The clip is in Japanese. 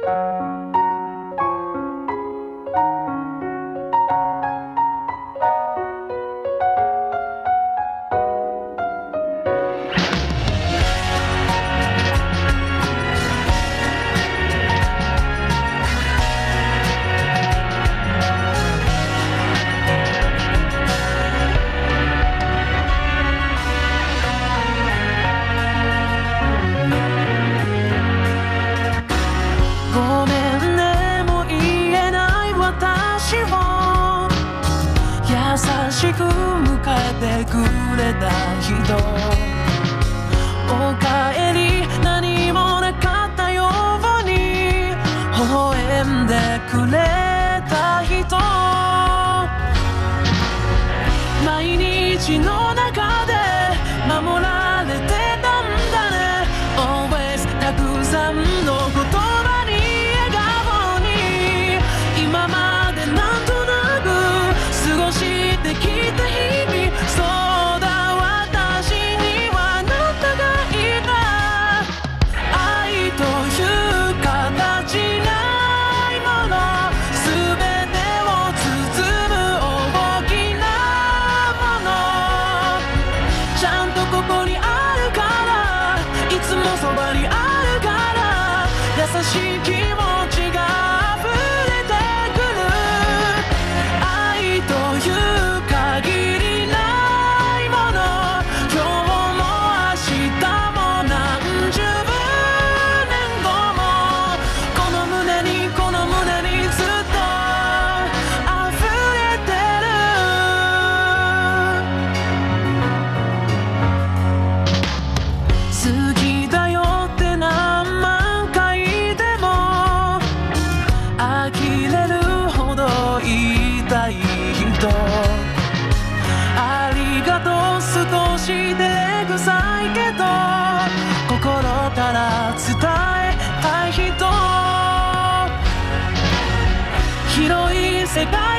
ごめんねも言えない私を優しく迎えてくれた人、おかえり何もなかったように微笑んでくれた人、毎日の中で守られてたんだね Always たくさんの言葉に笑顔に今までなんとなく過ごしてきた日々、そうだ私にはあなたがいた、愛という形ないもの全てを包む大きなもの、ちゃんとここにあるからいつもそばにあるから優しい気持ちが溢れてくる、愛という限りないもの、今日も明日も何十年後もこの胸にずっと溢れてる、好きだよって何万回でも呆れるほど言いたい人、ありがとう少し照れくさいけど心から伝えたい人、広い世界